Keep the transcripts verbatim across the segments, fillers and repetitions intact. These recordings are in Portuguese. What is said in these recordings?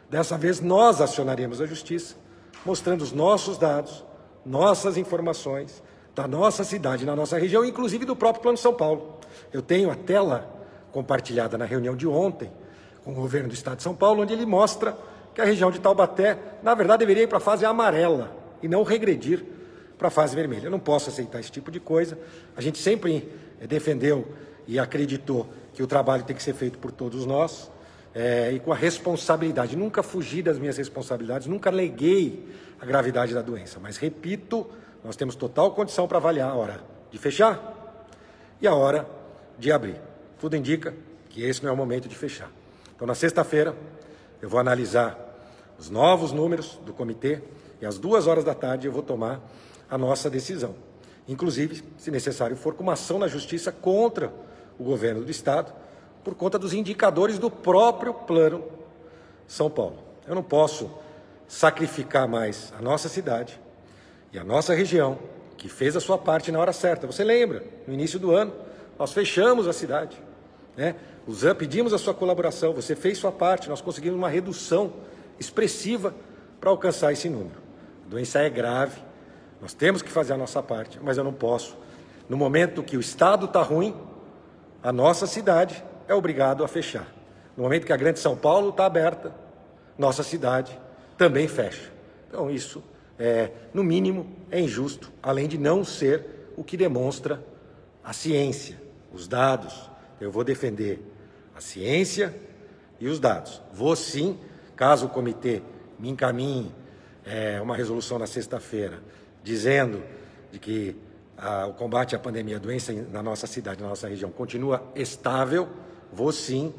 Dessa vez nós acionaremos a Justiça, mostrando os nossos dados, nossas informações, da nossa cidade, na nossa região, inclusive do próprio Plano São Paulo. Eu tenho a tela compartilhada na reunião de ontem com o governo do Estado de São Paulo, onde ele mostra que a região de Taubaté, na verdade, deveria ir para a fase amarela e não regredir para a fase vermelha. Eu não posso aceitar esse tipo de coisa. A gente sempre defendeu e acreditou que o trabalho tem que ser feito por todos nós, é, e com a responsabilidade. Nunca fugi das minhas responsabilidades, nunca neguei a gravidade da doença. Mas, repito, nós temos total condição para avaliar a hora de fechar e a hora de abrir. Tudo indica que esse não é o momento de fechar. Então, na sexta-feira, eu vou analisar os novos números do comitê e às duas horas da tarde eu vou tomar a nossa decisão. Inclusive, se necessário for, com uma ação na Justiça contra o governo do Estado, por conta dos indicadores do próprio Plano São Paulo. Eu não posso sacrificar mais a nossa cidade e a nossa região, que fez a sua parte na hora certa. Você lembra, no início do ano, nós fechamos a cidade, né? Pedimos a sua colaboração, você fez sua parte, nós conseguimos uma redução expressiva para alcançar esse número. A doença é grave, nós temos que fazer a nossa parte, mas eu não posso. No momento que o Estado está ruim, a nossa cidade é obrigada a fechar. No momento que a Grande São Paulo está aberta, nossa cidade também fecha. Então isso, é, no mínimo, é injusto, além de não ser o que demonstra a ciência, os dados. Eu vou defender a ciência e os dados. Vou sim, caso o comitê me encaminhe é, uma resolução na sexta-feira, dizendo de que a, o combate à pandemia, a doença na nossa cidade, na nossa região, continua estável, vou sim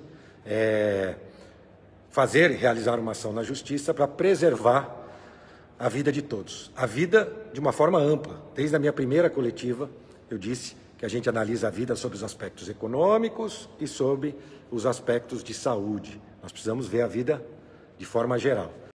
é, fazer, realizar uma ação na Justiça para preservar a vida de todos. A vida de uma forma ampla. Desde a minha primeira coletiva, eu disse que a gente analisa a vida sobre os aspectos econômicos e sobre os aspectos de saúde. Nós precisamos ver a vida de forma geral.